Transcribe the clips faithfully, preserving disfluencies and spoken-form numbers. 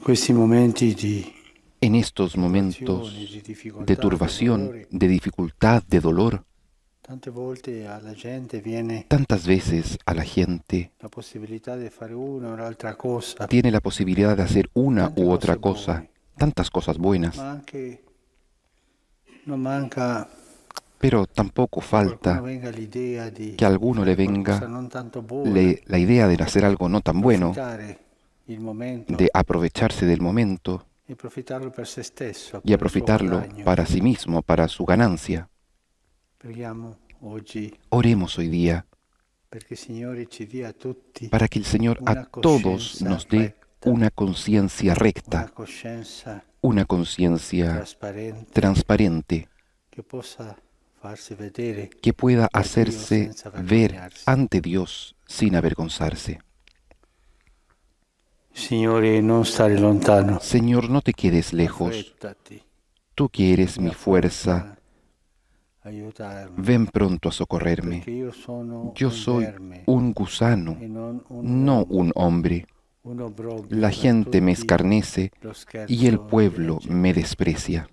questi momenti di En estos momentos di difficoltà, de di turbación, dolore, de dificultad, de dolor, tante volte alla gente viene tantas veces a la gente la possibilità di fare una o l'altra cosa, tiene la posibilidad de hacer una tante u otra cose cosa, buone, tantas cosas buenas, ma anche non manca pero tampoco che a qualcuno falta venga l'idea di, que a di alguno le fare qualcosa venga non tanto buona, le- la idea de hacer algo no tan bueno, approfittare il momento de aprovecharse del momento e approfittarlo per se stesso, y per il suo aprovecharlo guadagno. para sí mismo, para su ganancia. Preghiamo oggi Oremos hoy día perché il Signore ci dia a tutti para que el Señor a una todos coscienza nos dé retta, una conciencia una recta, coscienza una conciencia trasparente transparente, che possa farsi vedere que pueda da Dio hacerse senza ver vergognarsi. ante Dios sin avergonzarse. Signore, non stare lontano, Señor, no te quedes lejos. affrettati, Tú que eres mia mi fuerza, aiutarmi, ven pronto a socorrerme. perché io sono Yo un soy verme un gusano, e non un no uomo, un hombre. un obrobio La per gente me tutti, escarnece lo scherzo y el della pueblo gente. me desprecia.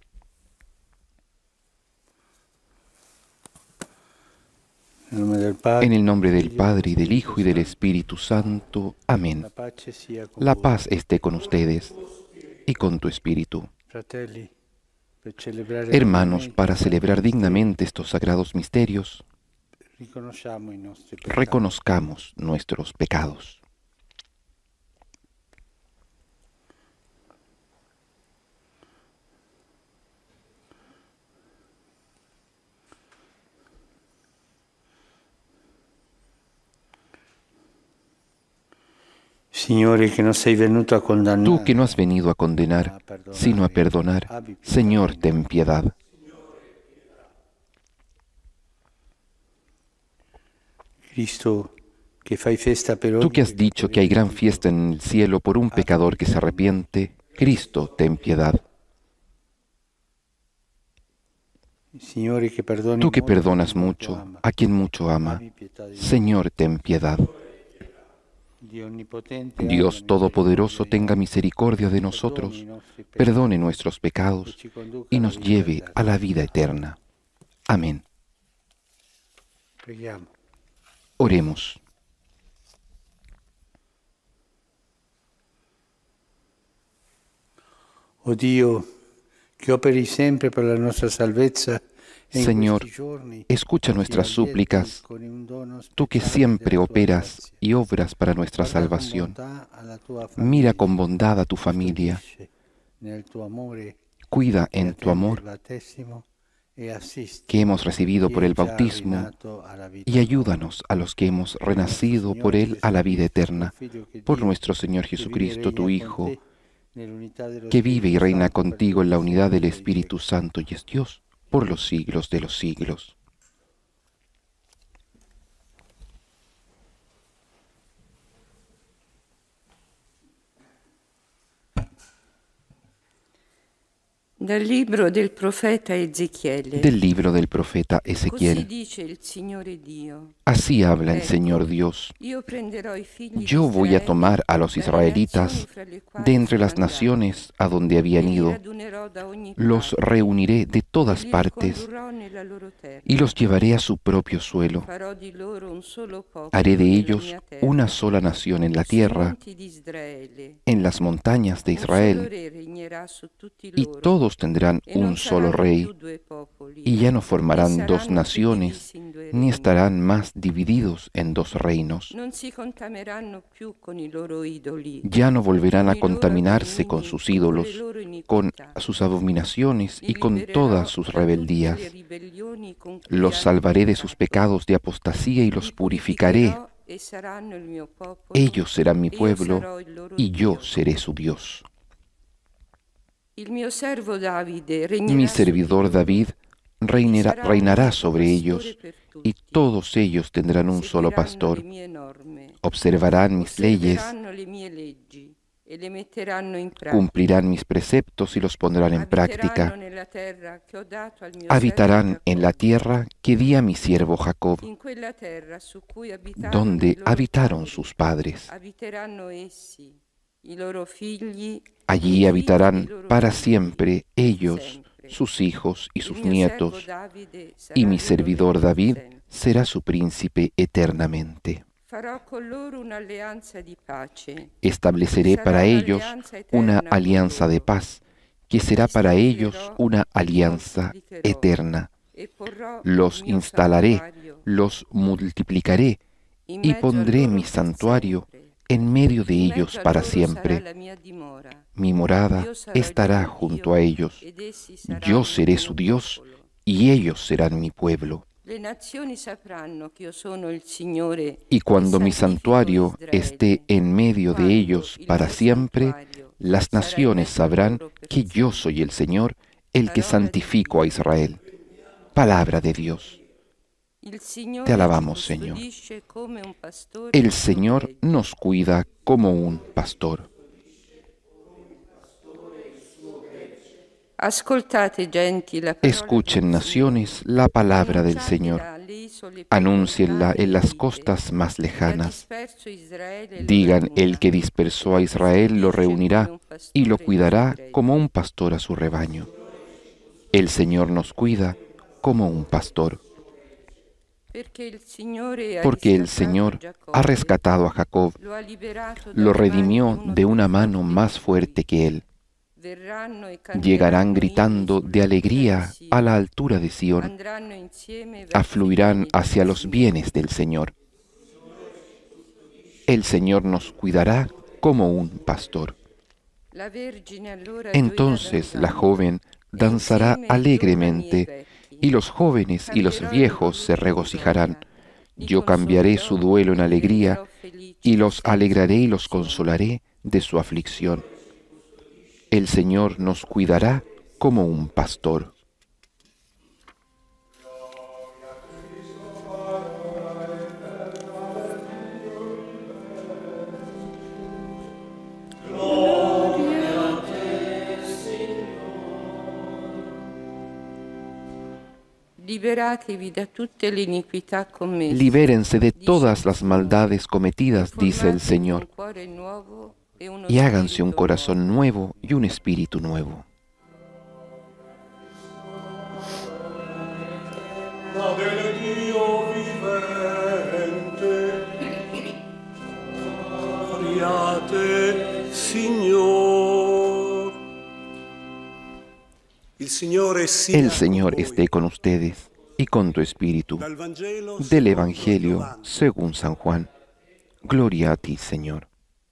Nel nome del Padre, En el nombre del Figlio, Padre y del Spirito Hijo y del Santo. Espíritu Santo. Amén. La pace sia con La voi. paz esté con ustedes y con tu espíritu. Fratelli, per celebrare Hermanos, degnamente para i santi celebrar misteri, dignamente estos sagrados misterios, riconosciamo i nostri peccati. reconozcamos nuestros pecados. Signore, che non sei venuto a condannare, Tú que no has venido a condenar, sino a perdonar, Señor, ten piedad. Cristo, che fai festa per Tú ogni que has dicho que hay gran fiesta en el cielo por un pecador que se arrepiente, Cristo, ten piedad. Signore, che perdoni Tú que molto, perdonas chi molto mucho ama, a quien mucho ama, abbi pietà di noi. Señor, ten piedad. Dio onnipotente, Dios abbia Todopoderoso, misericordia tenga di noi, misericordia de perdoni i nosotros, nostri peccati, perdone nuestros e pecados ci conduca y alla nos vita lleve eterna. a la vida eterna. Amén. Preghiamo. Oremos. O Dio, che operi sempre per la nostra salvezza, e in Señor, questi giorni escucha ci nuestras allieti súplicas, con un dono tú que speciale siempre della tua operas grazia. y obras para nuestra Guarda con salvación. bontà alla tua Mira famiglia, con bondad a tu familia, custodisce nel tuo amore cuida che en tu attende il amor battesimo e assisti que hemos recibido chi por è el già bautismo rinato alla vita y nuova. ayúdanos a los que hemos Per il nostro renacido por Signore Él a la vida Gesù Cristo, tuo eterna, Figlio, che por Dio, nuestro Señor che vive e Jesucristo, tu regna con Hijo, te nell'unità dello que vive y Spirito reina Santo per contigo en la tutti i unidad del secoli dei Espíritu secoli. Santo y es Dios por los siglos de los siglos. Dal libro del profeta Ezechiele. Del libro del profeta Così Ezequiel. dice il Signore Dio. Así habla el Ecco, Señor Dios. Io prenderò i figli Yo di voy a Israele tomar a los dalle israelitas nazioni fra le quali de entre sono las andati, naciones a donde e habían li ido, radunerò da ogni los parte, reuniré de e todas li partes ricondurrò nella loro terra. y los llevaré a su propio suelo. Farò di loro un solo popolo Haré de nella ellos mia terra, una sola nación en la sui tierra, monti di Israele. en las montañas de Un solo Israel, re regnerà su tutti y loro, todos tendrán e non un solo saranno rey, più due popoli, y ya no né formarán dos saranno più naciones, divisi in due ni regni. estarán más divididos en dos reinos. Non si contamineranno più con i loro idoli, Ya no volverán con a i loro contaminarse con abomini, sus con le ídolos, loro con iniquità. sus abominaciones y Li con libererò todas sus da tutte rebeldías. le ribellioni con cui Los hanno salvaré de sus peccato. pecados de apostasía y los Li purificaré. purificherò e saranno il mio popolo, Ellos serán mi e io pueblo sarò il loro y yo Dio. seré su Dios. Il mio servo Davide Mi regnerà su di servidor loro, David e reinará, sarà un reinará unico sobre pastore ellos, per y tutti. todos ellos tendrán un solo Seguiranno pastor. le mie norme, Observarán mis leyes, osserveranno le mie leggi e le metteranno in pratica. cumplirán mis preceptos y los pondrán en Abiteranno práctica. nella terra che ho dato al mio Habitarán servo en la Giacobbe, tierra que di a mi siervo Jacob, in quella terra su cui abitarono i donde loro habitaron padri. sus padres. Abiteranno essi i loro figli, Allí i habitarán figli dei loro para figli, siempre ellos, sempre. sus hijos y Il sus mio servo nietos, Davide sarà y mi loro servidor re per David sempre. será su príncipe eternamente. Farò con loro un'alleanza di pace. Estableceré Sarà para ellos un'alleanza una eterna con alianza de loro. paz, que será para ellos Stabilirò una e alianza moltiplicherò, eterna. e porrò Los il mio instalaré, santuario los multiplicaré in y mezzo a pondré loro mi per santuario sempre. en medio de In ellos mezzo a para loro sarà siempre. la mia dimora. Mi morada Io sarò il estará loro junto Dio, a ellos. ed essi Yo saranno seré il su mio Dios popolo. y ellos serán mi pueblo. Le nazioni sapranno che io sono il Signore Y che cuando mi santifico santuario esté Israele. en medio de Quando ellos il para mio siempre, santuario las sarà in naciones mezzo a sabrán loro per que yo sempre. soy el Señor, el que Parola di santifico a Dio. Israel. Palabra de Dios. Il Signore Te alabamos, ci Señor. custodisce come un pastore El il suo Señor gregge. nos cuida como un pastor. Ascoltate, genti, la parola Escuchen, del naciones, Signore. la palabra del Annunciatela Señor. alle isole più Anúncienla lontane en e las dite, costas más che ha lejanas. disperso Israele e lo Digan, reunirà. el que dispersó a Israel lo reunirá y lo cuidará como un pastor a su rebaño. El Señor nos cuida como un pastor, Perché il Signore ha porque el riscattato Señor ha Giacobbe, rescatado a Jacob, lo ha liberato lo dalle mani redimió di uno de più una mano forte más di lui. fuerte que él. Verranno e Llegarán canteranno gritando inni de sulle alegría alture di a la Sion. altura de Sión, Andranno insieme verso i afluirán beni del hacia los Signore. bienes del Señor. El Señor nos cuidará como un pastor. La Vergine allora Entonces gioirà la danzando, joven e danzará insieme i giovani e i alegremente, vecchi. y los jóvenes y los Cambierò i viejos loro se lutto in regocijarán. gioia. Li Yo cambiaré su consolerò duelo en e li alegría, renderò felici y los senza alegraré y los condizione. consolaré de su aflicción. El Señor nos cuidará como un pastor. Liberatevi da tutte le iniquità commesse. Libérense de dice todas il las Signore, maldades cometidas, e dice el formatevi Señor, un cuore nuovo e uno y háganse un spirito corazón nuovo. nuevo y un espíritu nuevo. Ma del Dio vivente, gloriate, Signor. Il Signore sia El Señor con voi. esté con ustedes y con tu espíritu. Dal Vangelo Del secondo Evangelio Giovanni. según San Juan. Gloria a ti, Señor.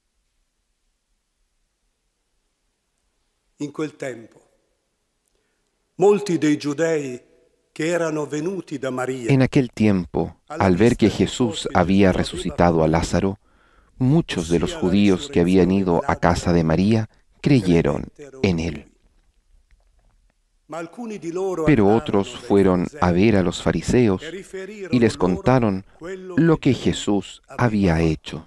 In quel tempo, molti dei giudei che erano venuti da Maria En aquel tiempo, al ver que Jesús había resucitado a Lázaro, muchos de los judíos que habían ido a casa de María creyeron en él. ma alcuni di loro Pero andarono otros dai fueron a farisei ver a los fariseos e riferirono y les loro contaron quello lo que Gesù Jesús aveva había fatto. hecho.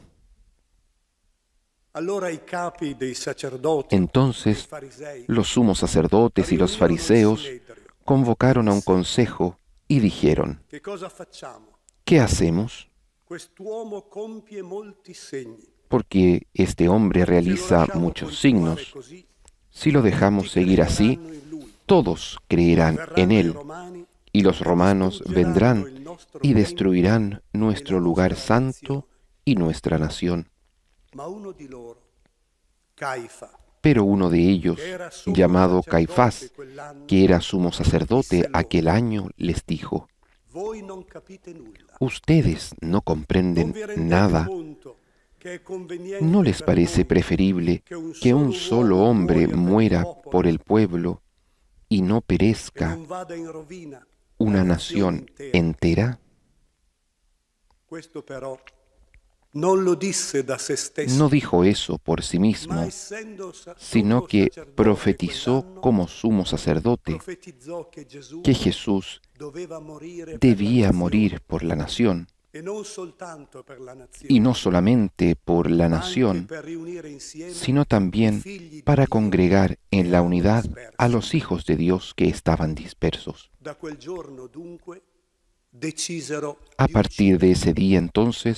Allora i capi dei sacerdoti, Entonces, dei farisei, los sumos sacerdotes y los riunirono il fariseos Sinedrio. convocaron a un consejo y dijeron, Che cosa facciamo? ¿qué hacemos? Quest'uomo compie molti segni. Porque este hombre Se lo realiza lasciamo muchos continuare signos. così, Si lo dejamos tutti seguir así, crederanno in lui. todos creerán Verranno en i él, romani y los e romanos distruggeranno vendrán il nostro y tempio destruirán e nuestro la lugar nostra santo nazione. y nuestra nación. Ma uno di loro, Caifa, Pero uno de ellos, che era sommo llamado sacerdote Caifás, quell'anno, que era sumo sacerdote aquel año, les dijo, voi non capite nulla. ustedes no Non comprenden vi rendete nada. conto che è conveniente ¿No les per parece noi preferible que un solo hombre muera por el pueblo y no che perezca non vada in rovina una la nación intera? entera? Questo però non lo disse da se stesso, No dijo eso por sí ma mismo, essendo sa- sino sommo que sacerdote profetizó quell'anno, como sumo sacerdote profetizzò che Gesù que Jesús doveva morire per la debía nazione, morir por la nación, e non soltanto per la nazione, y no solamente por la ma anche nación, per riunire insieme sino i también figli di para Dio congregar en la unidad dispersi. a los hijos de Dios que estaban dispersos. Da quel giorno dunque decisero A di partir de uccidere. ese día entonces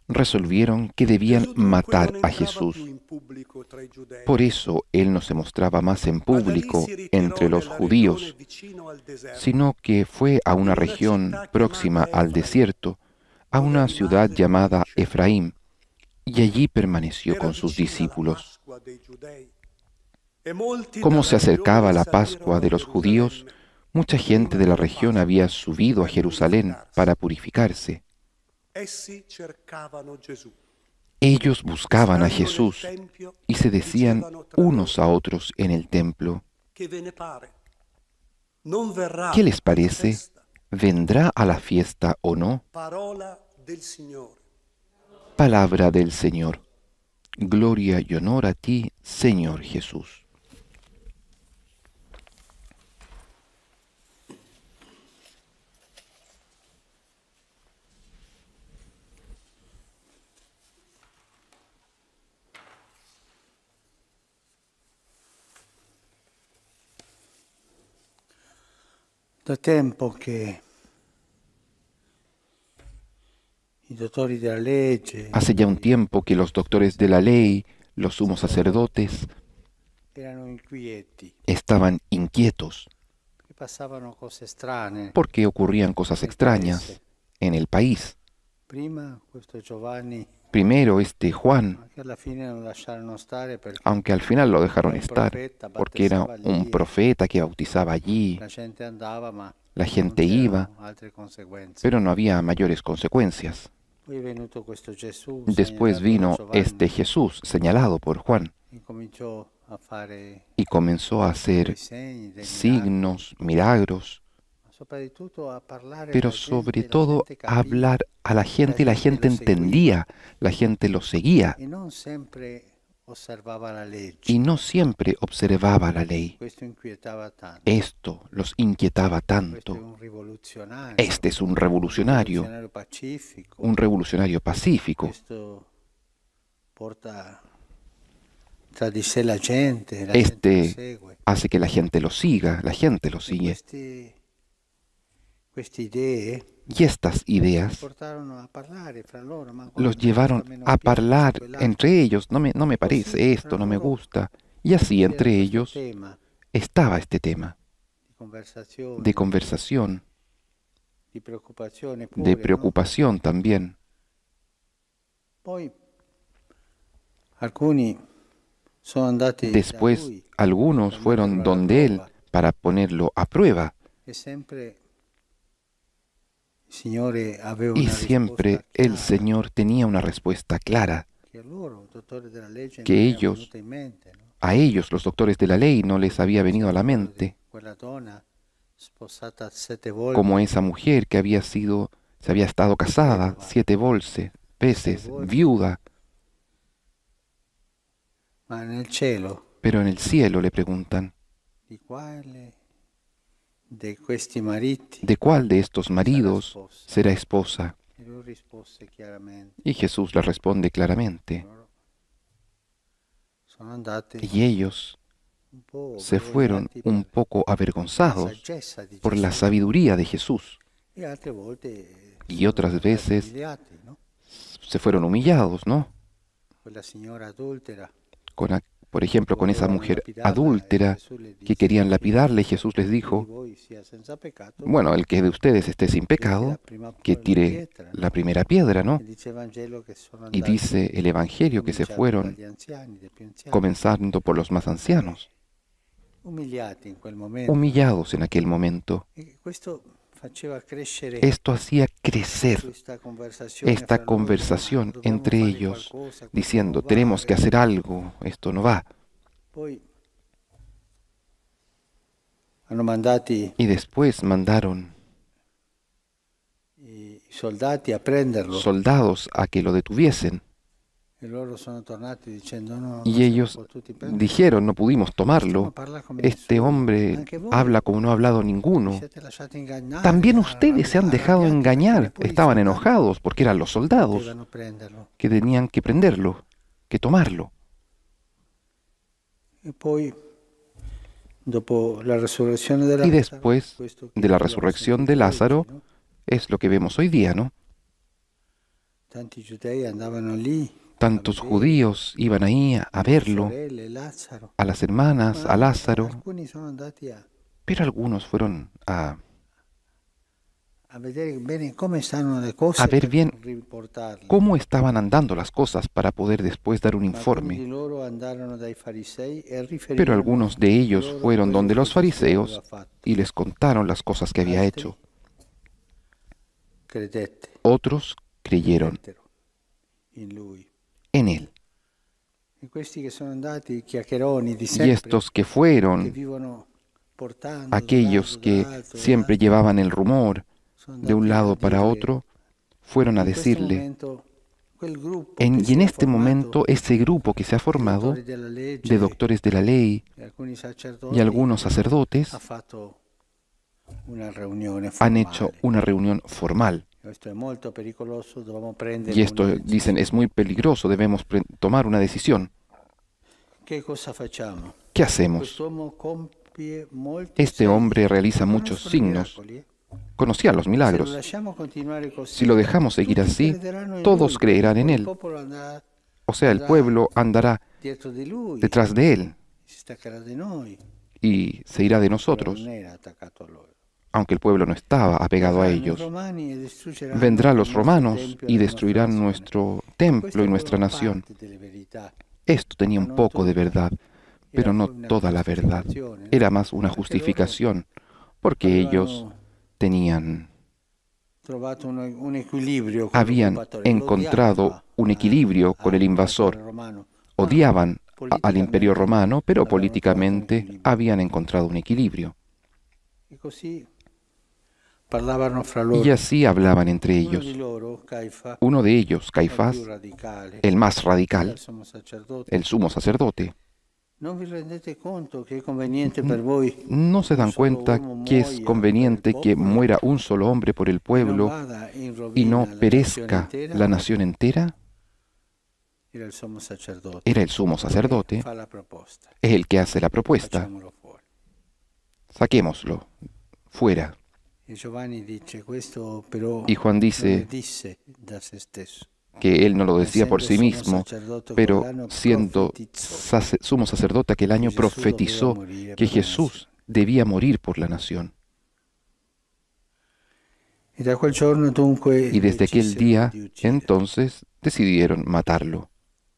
resolvieron que debían Gesù dunque matar non a entrava Jesús. più in pubblico tra i giudei, Por eso él no se mostraba más en ma da lì público si ritirò entre los nella judíos, regione vicino al deserto, sino que fue a una in una región città próxima chiamata al Efraim, desierto, a dove una rimase ciudad con i llamada discepoli. Efraín, y allí permaneció Era con sus vicina la discípulos. Pasqua dei Giudei, e molti Como dalla se acercaba regione la salirono Pascua a de los judíos, Gerusalemme mucha gente prima de la della región Pasqua había subido a per Jerusalén purificarsi. para purificarse. Essi cercavano Gesù. Ellos buscaban a Stando nel Jesús tempio, y se decían dicevano tra unos loro, a otros en el templo: che ve ne pare? Non verrà ¿qué les alla parece? festa? ¿Vendrá a la fiesta o no? Parola del Signore. Palabra del Señor. Gloria y honor a ti, Señor Jesús. Da tempo che i dottori della legge Hace ya un tiempo que los doctores de la ley, los sumos sacerdotes, erano inquieti, estaban inquietos che passavano cose strane. porque ocurrían cosas extrañas en el país. Prima questo Giovanni, Primero este Juan, che alla fine non lasciarono stare perché aunque al final lo dejaron un estar, profeta porque era battezzava un lì, profeta que bautizaba allí, la gente andava, ma la non gente c'erano iba, altre conseguenze. pero no había mayores consecuencias. Poi è venuto questo Gesù, Después segnalato da vino Giovanni, este Jesús señalado por Juan e cominciò a fare y comenzó a dei hacer segni, dei miracoli, signos, milagros, ma soprattutto a parlare pero alla sobre gente, la todo gente a capiva, hablar a la gente y la gente entendía, la gente lo seguía e non sempre osservava la legge. y no siempre observaba la ley. Questo inquietava tanto. Esto los inquietaba Questo è tanto. un rivoluzionario, Este es un un revolucionario, rivoluzionario pacifico. un revolucionario pacífico. Questo porta tra di sé la gente, la gente lo Este segue. hace que la gente lo siga, la gente lo E sigue. questi- queste idee Y estas ideas portarono a parlare fra loro, ma guarda, los llevaron questa a me non a piace, hablar quell'altro. entre ellos. No me, no me parece esto, no me gusta. Y así C'era entre questo ellos tema estaba este tema di conversazione, de conversación, di preoccupazione de pure, no? preocupación también. Poi alcuni sono andati da Después lui algunos per fueron metterlo alla donde él prova, para ponerlo a prueba e sempre il Signore aveva y una siempre risposta el chiara, Señor tenía una respuesta clara. che a loro, dottori della legge, que non era ellos- venuta in mente, no? A ellos, los doctores de la ley, no les había venido a la Parlo di mente quella donna sposata sette volte, como esa mujer que había sido, se había estado casada siete bolse- veces, viuda, ma nel cielo pero en el cielo le preguntan: di quale di questi mariti ¿de cuál de estos maridos será esposa? e lui rispose chiaramente, Y Jesús le responde claramente. loro sono andati Y ellos un po' se fueron vergognati un per poco la avergonzados saggezza di por la Gesù, sabiduría de Jesús e altre volte y sono otras andati veces umiliati, no? se fueron humillados, ¿no? Quella signora adultera Con, a- por ejemplo, con esa volevano mujer lapidarla, e adúltera Gesù le que disse, querían lapidarle, Jesús les "Chi di dijo: voi sia senza peccato, bueno, el que de ustedes esté sin tiri la pecado, prima que tire pietra", no? la primera piedra, ¿no? E dice il Vangelo che sono Y andati, dice el Evangelio que se cominciando fueron dagli anziani, dai più anziani, comenzando por los más ancianos, umiliati in quel momento. humillados en aquel momento. E questo faceva crescere Esto hacía crecer questa conversazione esta fra loro, conversación "Ma dobbiamo entre fare ellos, qualcosa, questo diciendo: non va", tenemos que e hacer algo, esto no va. Poi hanno mandati Y después mandaron i soldati a prenderlo soldados a que lo detuviesen. e loro sono tornati dicendo no, non Y siamo ellos potuti prenderlo. dijeron: no pudimos tomarlo. Stiamo parlando come Este nessuno. hombre Anche voi habla como no ha hablado vi ninguno. siete lasciati ingannare, También ustedes se han dejado arrabbiati perché engañar. neppure i Estaban soldati enojados porque eran los soldados potevano prenderlo. que tenían que prenderlo, que tomarlo. E poi dopo la resurrezione de Y Lazzaro, después questo che de la abbiamo resurrección sentito de Lázaro, oggi, no? es lo que vemos hoy día, ¿no? Tanti giudei andavano lì Tantos judíos iban ahí a, a verlo, sorelle, Lazzaro, a las hermanas, a ma Lázaro, alcuni sono andati a, pero algunos fueron a, a vedere bene come stanno le cose a ver per bien riportarle. cómo estaban andando las cosas para poder después dar un Ma alcuni di informe. loro andarono dai farisei e Pero riferirono algunos de ellos loro fueron quello donde che los Gesù aveva fariseos fatto. y les contaron las cosas que había Altri hecho. credette, Otros creyeron credettero in lui. en él. E questi che sono andati, chiacchieroni di Y sempre, estos que che fueron, vivono portando aquellos da un que lato, dall'altro, siempre dall'altro, llevaban el rumor sono de un andati a lado para dire, otro, fueron a in questo decirle, momento, quel gruppo en, che y si en era este formato momento ese grupo que se ha di formado dottori della legge de doctores de la ley e alcuni y sacerdoti algunos sacerdotes ha fatto una riunione han formale. hecho una reunión formal. Questo è molto pericoloso, dobbiamo prendere Y esto, una dicen, decisione. es muy peligroso, debemos pre- tomar una decisión. Che cosa facciamo? ¿Qué hacemos? Quest'uomo compie molti Este segni. hombre realiza muchos Conoscono i signos, miracoli, eh? conocía los Se lo milagros. lasciamo continuare così, Si lo dejamos seguir tutti así, crederanno in todos lui, creerán en il él. popolo andrà, O sea, el andrà pueblo andará dietro di lui, detrás de él si staccherà di noi. y se irá de Però nosotros, non era attaccato a loro. aunque el pueblo no estaba apegado a Verranno i ellos. romani e distruggeranno Vendrán il los nostro romanos tempio y e la destruirán nostra nazione. nuestro Questa templo y era nuestra una nación. parte delle verità. Esto tenía Ma un non poco de tutta. verdad, pero Era no poi una toda la verdad. giustificazione, no? Era más una Perché justificación, loro porque ellos avevano tenían, trovato un, un equilibrio con habían l'occupatore, lo encontrado odiavano un a- equilibrio con el al invasor. imperatore romano, ma Odiaban a- al politicamente imperio romano, pero avevano trovato un políticamente equilibrio. habían encontrado un equilibrio. E così parlavano fra loro. Y así hablaban entre Uno ellos. di loro, Caifa, Uno de ellos, il Caifás, più radicale, el más era il radical, sommo sacerdote. el sumo sacerdote, Non vi rendete conto che è conveniente per voi no se un dan solo cuenta uomo que es muoia conveniente per il que popolo muera un solo hombre por el e non pueblo vada in y no rovina la nazione perezca intera? la nación entera? Era il sommo sacerdote. Era el sumo sacerdote, Fa la proposta. es el que hace la propuesta. Facciamolo fuori. Saquémoslo fuera. E Giovanni dice questo però Y Juan non dice lo disse da se stesso. que él no lo decía por sí Essendo mismo, sommo sacerdote pero quell'anno siendo profetizzò sace- sumo sacerdote aquel año che Gesù doveva profetizó morire que per la Jesús nazione. debía morir por la nación. E da quel giorno dunque Y desde aquel decisero día, di uccidere. entonces, decidieron matarlo.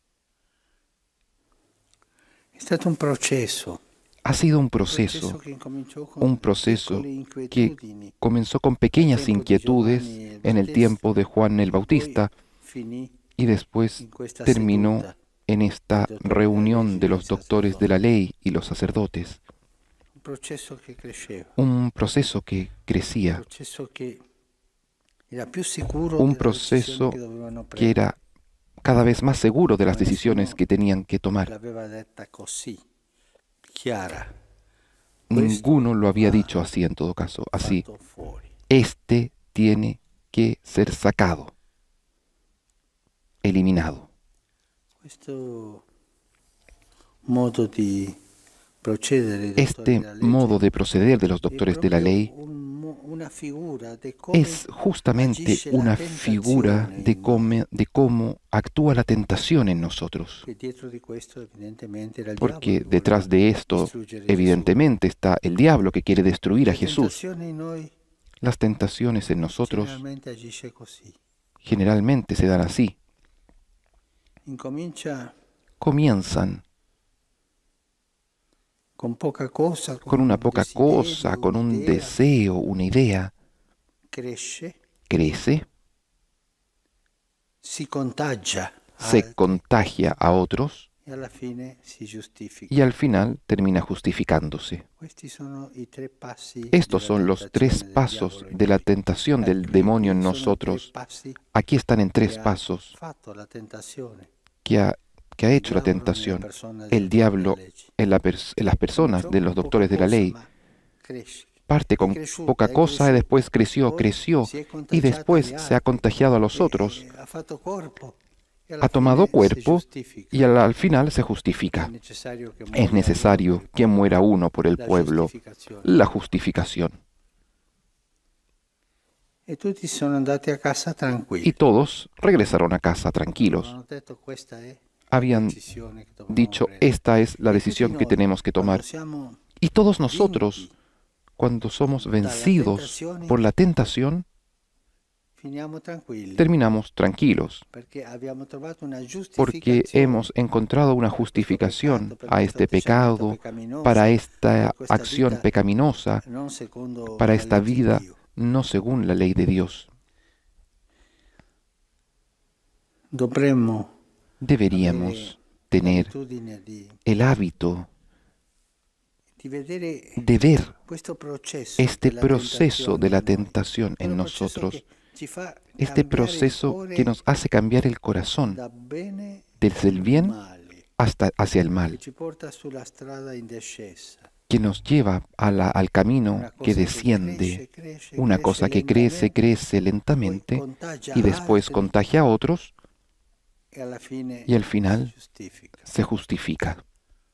È stato un processo, Ha sido un un processo proceso, che incominciò con un proceso piccole que inquietudini, comenzó con pequeñas tiempo de inquietudes Giovanni el en el Bautista, tiempo de Juan el poi Bautista finì y después in questa terminó seduta en esta dei dottori della reunión legge de e los dei doctores de la sacerdoti. ley y los sacerdotes. Un processo che cresceva, Un proceso que un crecía, processo che era più sicuro un delle decisioni proceso che dovevano que prendere. era cada vez más seguro de las Ma decisiones nessuno que tenían que tomar. l'aveva detta così, chiara. Questo Ninguno lo había va dicho así en todo caso, así. fatto fuori. Este tiene que ser sacado, eliminado. Questo modo di procedere dei dottori Este della legge modo de proceder de los è doctores de la proprio ley un mo- una figura di come es justamente agisce la una tentazione figura de in cómo, de cómo actúa la tentación en nosotros. che dietro di questo evidentemente era il Porque diavolo che detrás voleva de esto, distruggere Gesù. evidentemente, está el diablo que quiere destruir a La Jesús. tentazione in noi Las tentaciones en nosotros generalmente agisce così. generalmente se dan así. Incomincia Comienzan con poca cosa, con, con una un poca desiderio, cosa, con un un'idea, deseo, una idea, cresce, crece, si contagia a se altri contagia a otros e alla fine si giustifica. y al final termina justificándose. Questi sono i tre passi Estos della son los tentazione tres del pasos diavolo in de la noi. tentación del Qui demonio en sono nosotros. tre passi Aquí están en tres che ha pasos fatto la tentazione. que ha, que ha hecho la Il diavolo nella tentación persona dei el dottori diablo della legge. en, la pers- en las personas Cominciò de los con doctores poca de la cosa, ley. ma cresce. Parte È con cresciuta, poca è cosa y cresciuta. después creció, Poi creció si è y contagiata después agli se ha altri. contagiado a los E- otros, e ha fatto corpo e alla ha tomado fine si cuerpo giustifica. y al, al final se È justifica. necessario che Es muoia necesario uno que muera uno por el per la pueblo, giustificazione. la justificación. E tutti sono andati a casa Y tranquilli. todos regresaron a casa tranquilos. Hanno detto questa è la Habían decisione che dobbiamo dicho, prendere. esta es la E tutti decisión que noi, tenemos que quando tomar. siamo Y todos nosotros, vinti, cuando somos dalle vencidos tentazioni, por la tentación, finiamo tranquilli, terminamos tranquilos, perché abbiamo trovato una porque giustificazione hemos encontrado una per questo justificación peccato, per a questo este atteggiamento pecado, peccaminoso, para per esta questa acción vita pecaminosa, non secondo para la esta legge di vida Dio. no según la ley de Dios. Dovremmo Deberíamos tener l'abitudine di, el hábito di vedere de ver questo processo este della proceso de la tentazione tentación in en noi, quello processo nosotros, che ci fa este cambiare il proceso cuore que nos hace cambiar el corazón da bene desde el bien male, hasta hacia el che mal, ci porta sulla strada in discesa. que nos lleva a la- al camino Una que cosa che desciende, cresce, cresce, una cresce cosa que crece, lentamente, crece poi lentamente contagia y después altri contagia a otros e alla fine y al final si giustifica. se justifica.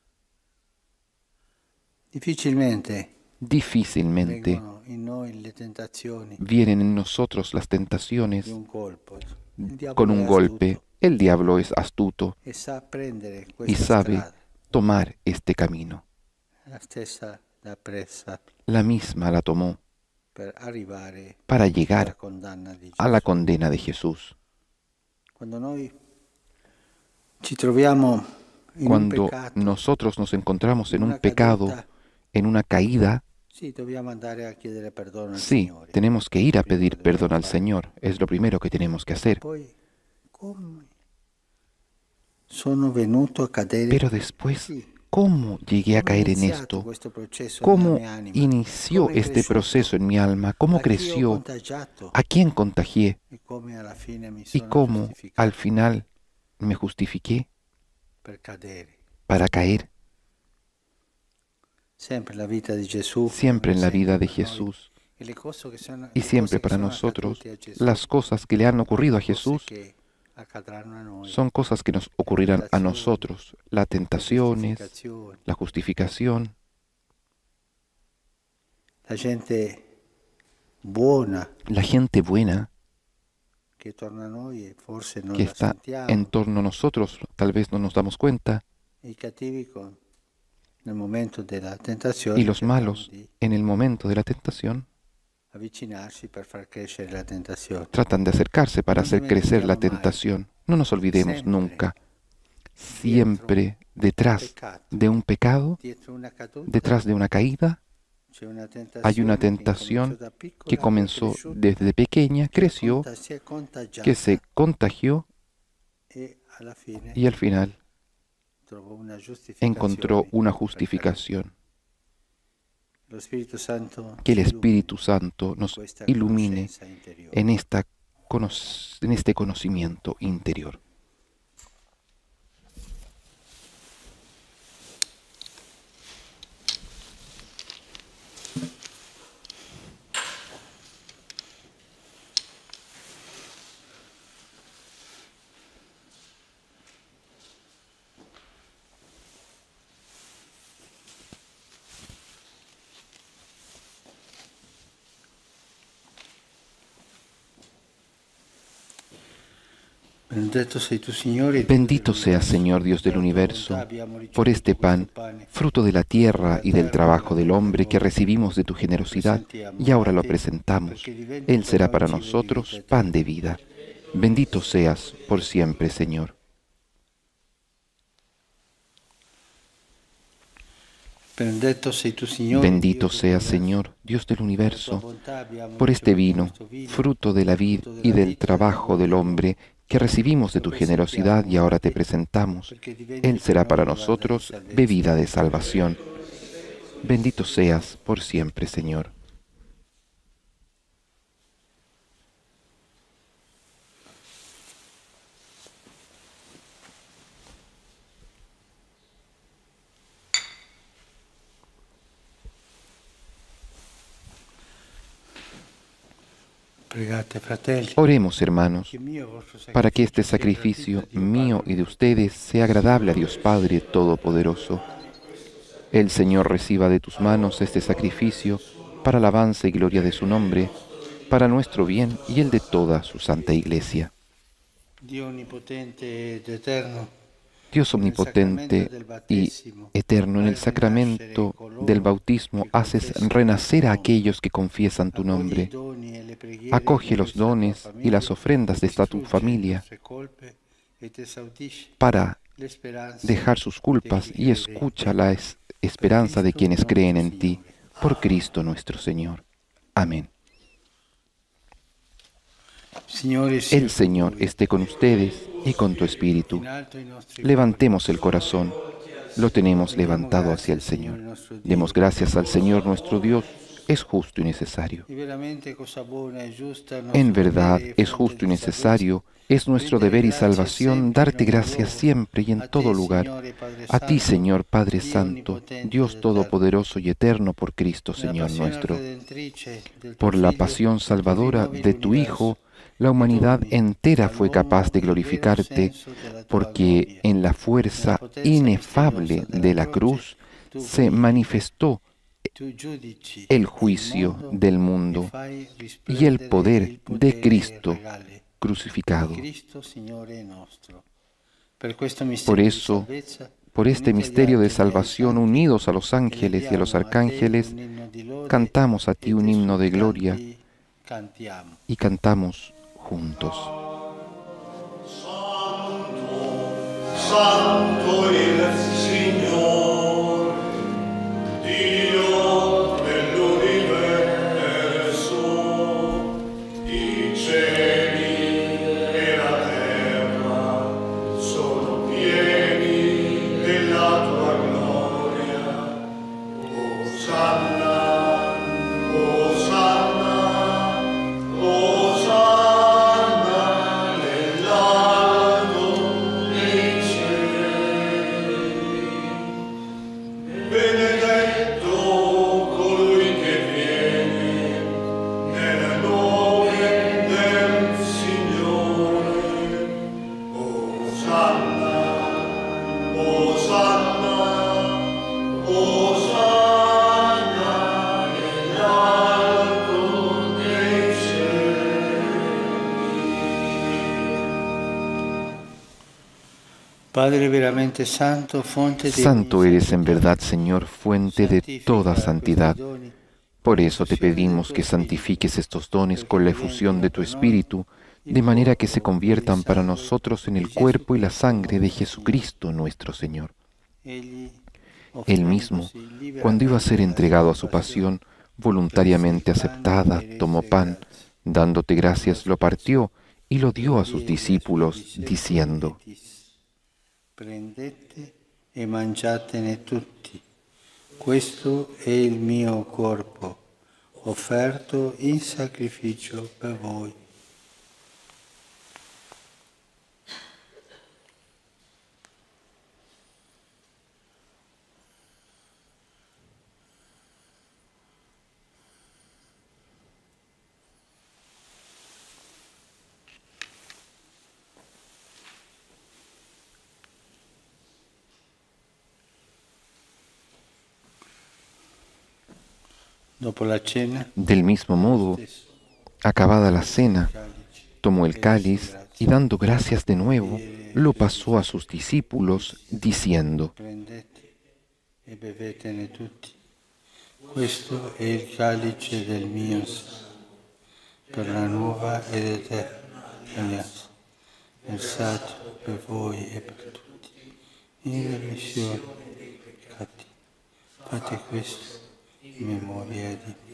Difficilmente Difícilmente vengono in noi le tentazioni vienen en nosotros las tentaciones di un colpo. Il diavolo con è un golpe. astuto El diablo es astuto e sa prendere y questa sabe strada, tomar este camino. la stessa l'ha presa La misma la tomó per arrivare para alla llegar condanna di Gesù. a la condena de Jesús. Quando noi ci troviamo in un Cuando peccato, nosotros nos encontramos en una un pecado, caduta, en una caída, sì, dobbiamo andare a chiedere perdono al sí, Signore. tenemos que ir a Prima pedir lo perdón dobbiamo al fare. Señor. Es lo primero que tenemos que hacer. Poi, come sono venuto a cadere? Pero después, Sì. ¿cómo llegué a Come è caer en iniziato esto? questo processo ¿Cómo nella mia anima? inició Come è este cresciuto? proceso en mi alma? ¿Cómo A chi ho creció? contagiato? ¿A quién contagié? E come alla fine mi ¿Y sono cómo giustificato al final me justifiqué per cadere? para caer? Sempre la vita di Gesù. Siempre en la sempre vida de per noi. Jesús E le cose che sono- y le siempre cose che para sono nosotros, accadute a Gesù, las cosas que le han ocurrido a cose Jesús che accadranno a noi. son cosas que nos ocurrirán a nosotros. Las tentaciones, Giustificazioni. la justificación, La gente buona la gente buena che torna a noi e forse non que la está sentiamo. en torno a nosotros, tal vez no nos damos cuenta, I cattivi con- nel momento della tentazione y los cercano malos di en el momento de la tentación avvicinarsi per far crescere la tentazione. tratan de acercarse para No hacer crecer la dimentichiamo mai. tentación. No nos olvidemos Siempre nunca, siempre detrás Peccato. de un pecado, Dietro una caduta detrás de una caída, c'è una hay una tentazione tentación che que comenzó comenzó da piccola, desde pequeña, che creció, conta- si è contagiata que se contagió e alla fine y al final trovò una giustificazione. encontró una per justificación. Lo Spirito Santo Que el ci Espíritu illumini Santo in nos questa ilumine conoscenza interiore. en, esta, cono- en este conocimiento interior. Benedetto sei tu, Signore, Bendito seas, Señor Dios del universo, por este pan, fruto de la tierra y del trabajo del hombre que recibimos de tu generosidad y ahora lo presentamos. Él será para nosotros pan de vida. Bendito seas por siempre, Señor. Benedetto sei tu, Signore, Bendito Dio seas, dell'universo. Señor, Dios del Per tua universo, bontà abbiamo por este ricevuto vino, questo vino, fruto de la vid y del trabajo del hombre que recibimos de tu generosidad y ahora te presentamos. Él será para nosotros bebida de salvación. Bendito seas por siempre, Señor. Pregate, fratelli, Oremos, hermanos, che il mio e vostro para que este sacrificio sacrificio sia gradito a Dio mío Padre y de ustedes sea agradable a Dios Padre Todopoderoso. El Señor reciba de tus manos este sacrificio para alabanza y gloria de su nombre, para nuestro bien y el de toda su Santa Iglesia. Dios omnipotente y eterno, en el sacramento del bautismo haces renacer a aquellos que confiesan tu nombre. Acoge los dones y las ofrendas de esta tu familia para dejar sus culpas y escucha la es- esperanza de quienes creen en ti, por Cristo nuestro Señor. Amén. El Señor esté con ustedes y con tu espíritu. Levantemos el corazón. Lo tenemos levantado hacia el Señor. Demos gracias al Señor nuestro Dios. Es justo y necesario. En verdad es justo y necesario, es nuestro deber y salvación darte gracias siempre y en todo lugar. A ti, Señor Padre Santo, Dios Todopoderoso y Eterno, por Cristo, Señor nuestro. Por la pasión salvadora de tu Hijo, la humanidad entera fue capaz de glorificarte, porque en la fuerza inefable de la cruz se manifestó el juicio del mundo y el poder de Cristo crucificado. Por eso, por este misterio de salvación, unidos a los ángeles y a los arcángeles, cantamos a ti un himno de gloria y cantamos juntos. Santo il Signor, Dio dell'universo, i cieli e la terra sono pieni della tua gloria. Osanna, Osanna, Osanna nell'alto dei cieli. Benedetto colui che viene nel nome del Signore. Osanna, Osanna, Osanna nell'alto dei cieli. Padre veramente santo, fonte di Santo eres en verdad, Señor, fuente de toda santidad. Por eso te pedimos que santifiques estos dones con la efusión de tu Espíritu, de manera que se conviertan para nosotros en el cuerpo y la sangre de Jesucristo nuestro Señor. Él mismo, cuando iba a ser entregado a su pasión, voluntariamente aceptada, tomó pan, dándote gracias, lo partió y lo dio a sus discípulos, diciendo: Prendete e mangiatene tutti. Questo è il mio corpo, offerto in sacrificio per voi. Dopo la cena, Del mismo modo, acabada la cena, tomó el cáliz y dando gracias de nuevo, lo pasó a sus discípulos, diciendo: prendete e bevetene tutti. Questo è il calice del mio sangue, per la nuova ed eterna alleanza, versato per voi e per tutti, in remissione dei peccati. Fate questo in memoria di me.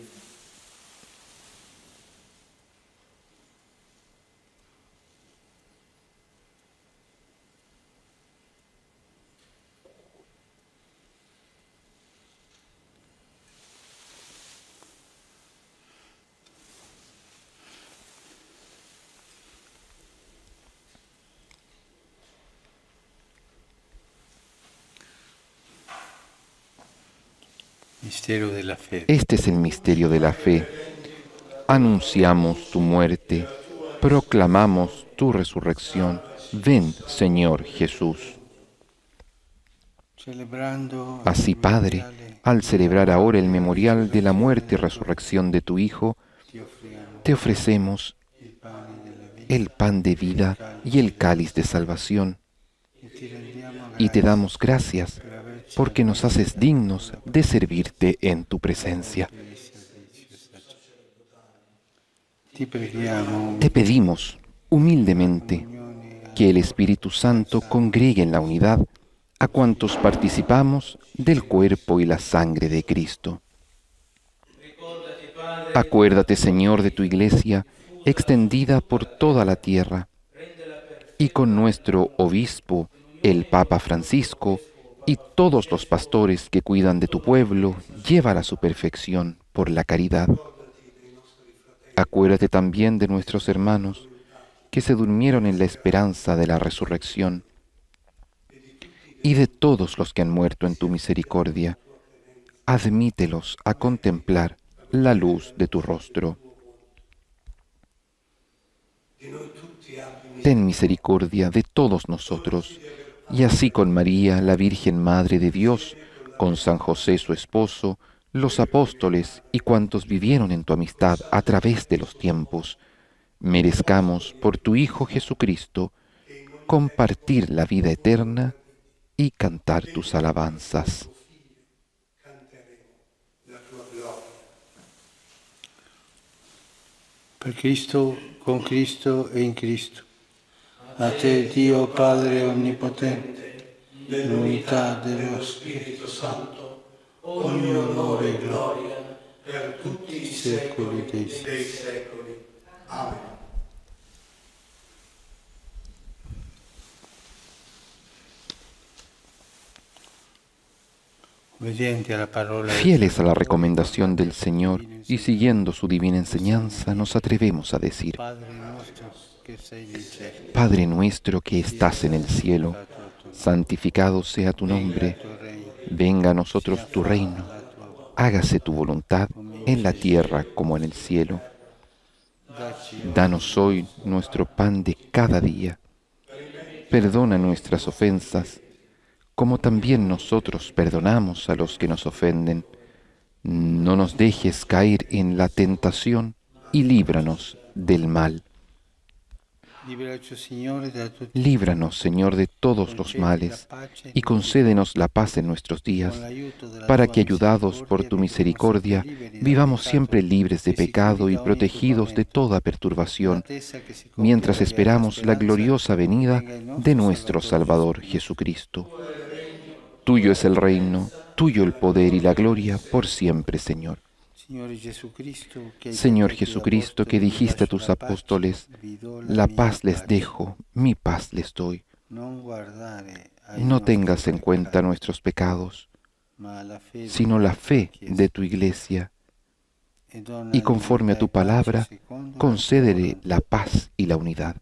Mistero de la fe. Este es el misterio de la fe. Anunciamos tu muerte, proclamamos tu resurrección. Ven, Señor Jesús. Celebrando Así, Padre, al celebrar ahora el memorial de la muerte y resurrección de tu Hijo, ti offriamo te ofrecemos el pan de vida y el cáliz de salvación, y te damos gracias porque nos haces dignos de servirte en tu presencia. Te pedimos humildemente que el Espíritu Santo congregue en la unidad a cuantos participamos del cuerpo y la sangre de Cristo. Acuérdate, Señor, de tu Iglesia extendida por toda la tierra, y con nuestro obispo, el Papa Francisco, y todos los pastores que cuidan de tu pueblo, llévala a su perfección por la caridad. Acuérdate también de nuestros hermanos que se durmieron en la esperanza de la resurrección, y de todos los que han muerto en tu misericordia. Admítelos a contemplar la luz de tu rostro. Ten misericordia de todos nosotros, y así con María, la Virgen Madre de Dios, con San José su esposo, los apóstoles y cuantos vivieron en tu amistad a través de los tiempos, merezcamos por tu Hijo Jesucristo compartir la vida eterna y cantar tus alabanzas. Per Cristo, con Cristo e in Cristo. A te, Dio Padre Onnipotente, nell'unità dello Spirito Santo, ogni onore e gloria per tutti i secoli dei secoli. Amen. Fieles a la recomendación del Señor y siguiendo su divina enseñanza, nos atrevemos a decir: Padre nuestro que estás en el cielo, santificado sea tu nombre, venga a nosotros tu reino, hágase tu voluntad en la tierra como en el cielo. Danos hoy nuestro pan de cada día. Perdona nuestras ofensas, como también nosotros perdonamos a los que nos ofenden. No nos dejes caer en la tentación y líbranos del mal. Líbranos, Señor, de todos los males y concédenos la paz en nuestros días, para que, ayudados por tu misericordia, vivamos siempre libres de pecado y protegidos de toda perturbación, mientras esperamos la gloriosa venida de nuestro Salvador Jesucristo. Tuyo es el reino, tuyo el poder y la gloria por siempre, Señor. Señor Jesucristo, que dijiste a tus apóstoles: la paz les dejo, mi paz les doy. No tengas en cuenta nuestros pecados, sino la fe de tu Iglesia, y conforme a tu palabra, concédele la paz y la unidad.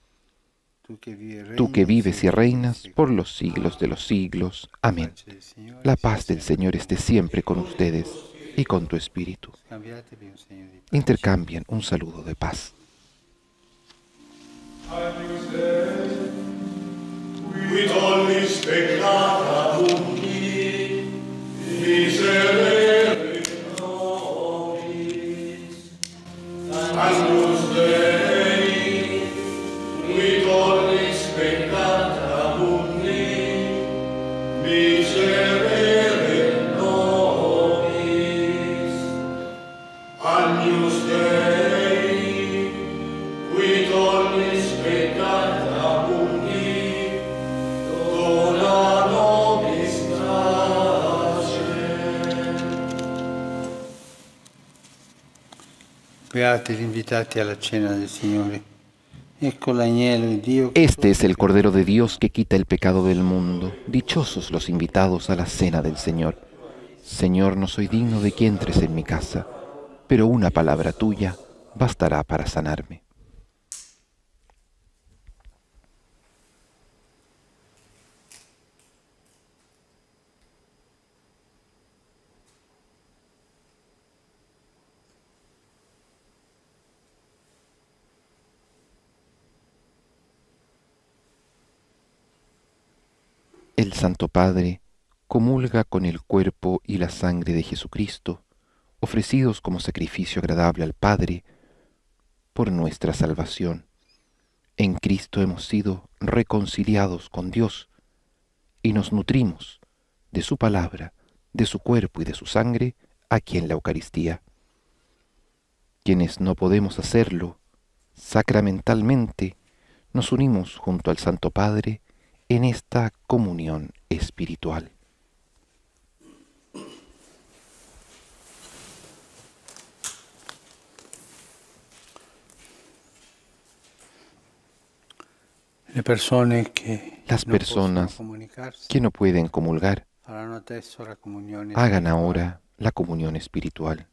Tú que vives y reinas por los siglos de los siglos. Amén. La paz del Señor esté siempre con ustedes y con tu espíritu. Intercambien un saludo de paz. Quid omnis peccata mundi, miserere nobis. Agnus Dei, quid omnis peccata mundi, miserere nobis. Agnus Dei, quid omnis peccata mundi, dona nobis pace. Beati gli invitati alla cena del Signore. Ecco l'agnello di Dio. Este es el Cordero de Dios que quita el pecado del mundo. Dichosos los invitados a la cena del Señor. Señor, no soy digno de que entres en mi casa, pero una palabra tuya bastará para sanarme. El Santo Padre comulga con el cuerpo y la sangre de Jesucristo, ofrecidos como sacrificio agradable al Padre, por nuestra salvación. En Cristo hemos sido reconciliados con Dios y nos nutrimos de su palabra, de su cuerpo y de su sangre aquí en la Eucaristía. Quienes no podemos hacerlo sacramentalmente, nos unimos junto al Santo Padre en esta comunión espiritual. Le persone que Las no personas possono comunicarsi que no pueden comulgar, faranno adesso la comunione hagan spirituale. ahora la comunión espiritual.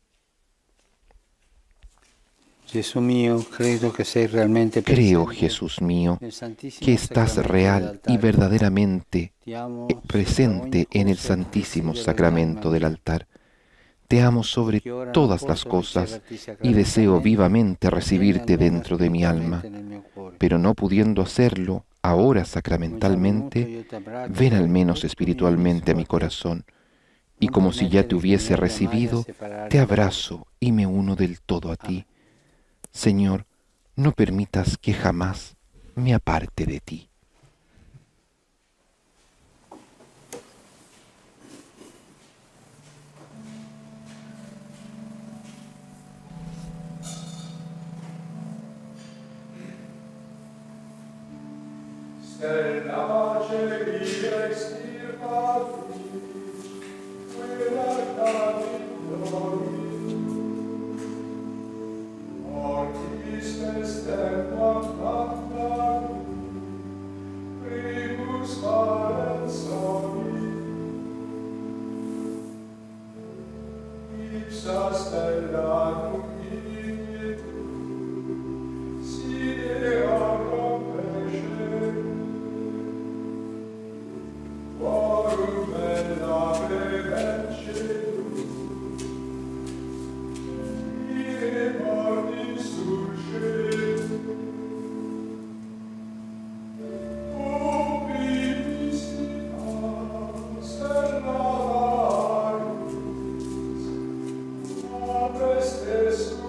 Gesù mio, credo che sei realmente Creo, presente Jesús mío, nel Santissimo que estás Sacramento real y dell'altare. verdaderamente Ti amo eh, presente en el Santísimo Sacramento del altar. Te amo sobre todas las cosas y deseo vivamente recibirte dentro de mi alma, pero no pudiendo hacerlo ahora sacramentalmente, ven al menos espiritualmente a mi corazón, y como si ya te hubiese recibido, te abrazo y me uno del todo a ti. Señor, no permitas que jamás me aparte de ti. Stella celi extirpati, quella capitoli, mortis testemam cantavi, primus valens soli, ipsa stella nubitu, sine rompesce, quorum bella prevence, ire mortis surge, ubi visita stella varius, apres te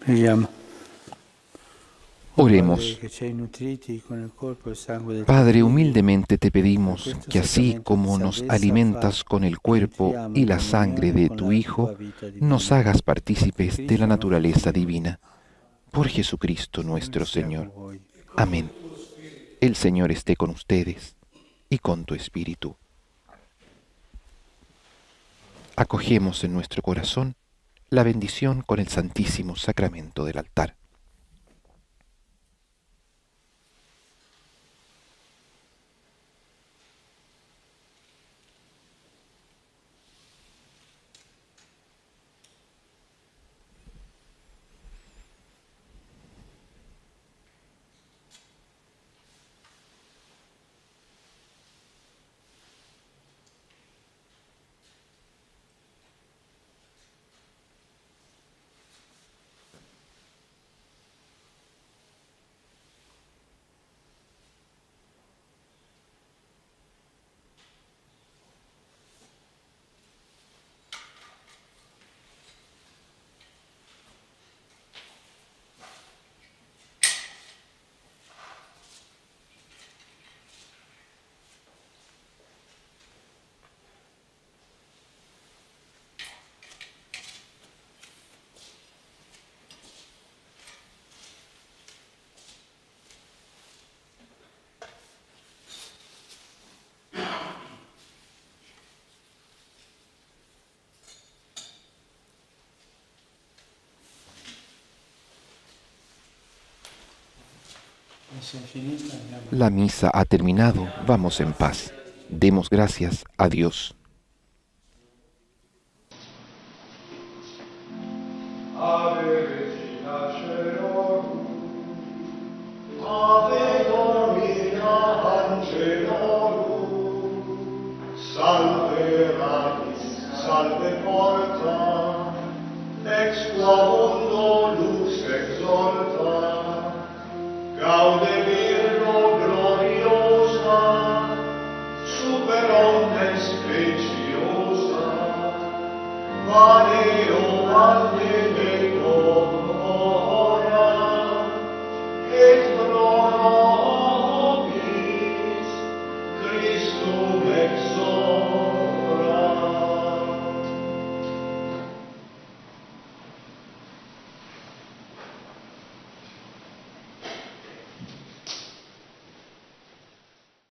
Preghiamo. Oremos. Che ci hai nutriti con il corpo e il sangue del Padre, tuo Figlio, humildemente te pedimos que así como nos alimentas con el cuerpo y la sangre de tu Hijo, nos hagas partícipes de la naturaleza divina. Por Jesucristo nuestro Señor. Amén. El Señor esté con ustedes y con tu espíritu. Acogemos en nuestro corazón la bendición con el Santísimo Sacramento del altar. La misa ha terminado, vamos en paz. Demos gracias a Dios. Ave Regina Caelorum, Ave Domina Angelorum, Salve Radis, Salve Porta, ex qua mundo lux exalta, Gaude Virgo gloriosa, super omnes preciosa, Valeo